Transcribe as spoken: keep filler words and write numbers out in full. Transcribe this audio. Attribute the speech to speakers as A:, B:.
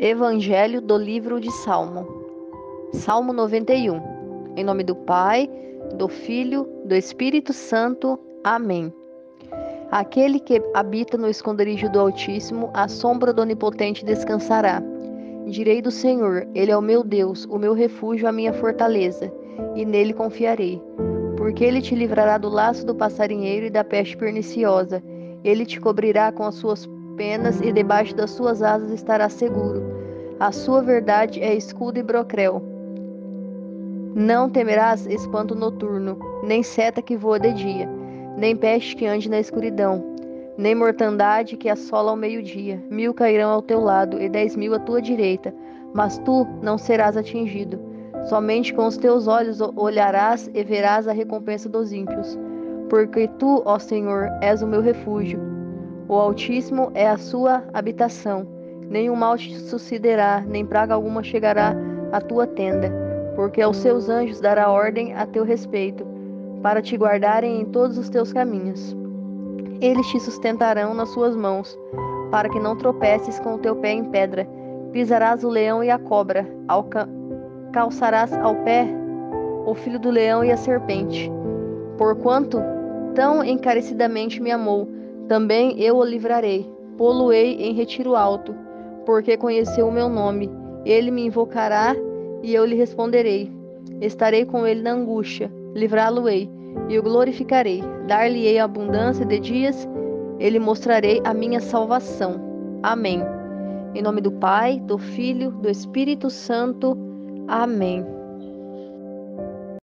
A: Evangelho do livro de Salmo. Salmo noventa e um. Em nome do Pai, do Filho, do Espírito Santo. Amém. Aquele que habita no esconderijo do Altíssimo, à sombra do Onipotente descansará. Direi do Senhor, Ele é o meu Deus, o meu refúgio, a minha fortaleza, e nele confiarei. Porque Ele te livrará do laço do passarinheiro e da peste perniciosa. Ele te cobrirá com as suas penas e debaixo das suas asas estarás seguro. A sua verdade é escudo e broquel. Não temerás espanto noturno, nem seta que voa de dia, nem peste que ande na escuridão, nem mortandade que assola ao meio-dia. Mil cairão ao teu lado e dez mil à tua direita, mas tu não serás atingido. Somente com os teus olhos olharás e verás a recompensa dos ímpios. Porque tu, ó Senhor, és o meu refúgio. O Altíssimo é a sua habitação. Nenhum mal te sucederá, nem praga alguma chegará à tua tenda. Porque aos seus anjos dará ordem a teu respeito, para te guardarem em todos os teus caminhos. Eles te sustentarão nas suas mãos, para que não tropeces com o teu pé em pedra. Pisarás o leão e a cobra, alca- calçarás ao pé o filho do leão e a serpente. Porquanto tão encarecidamente me amou, também eu o livrarei. Pô-lo-ei em retiro alto, porque conheceu o meu nome. Ele me invocará e eu lhe responderei. Estarei com ele na angústia, livrá-lo-ei e o glorificarei. Dar-lhe-ei abundância de dias, ele mostrarei a minha salvação. Amém. Em nome do Pai, do Filho, do Espírito Santo. Amém.